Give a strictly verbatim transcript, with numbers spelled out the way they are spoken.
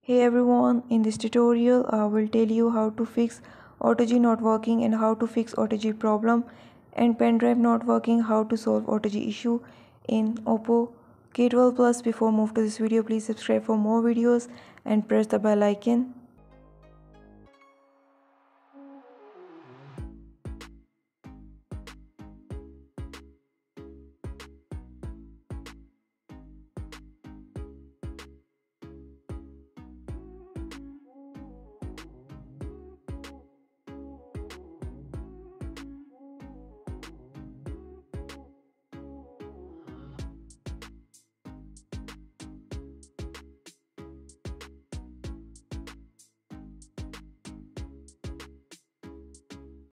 Hey everyone, in this tutorial I will tell you how to fix O T G not working and how to fix O T G problem, and pendrive not working, how to solve O T G issue in Oppo K twelve plus. Before move to this video, please subscribe for more videos and press the bell icon.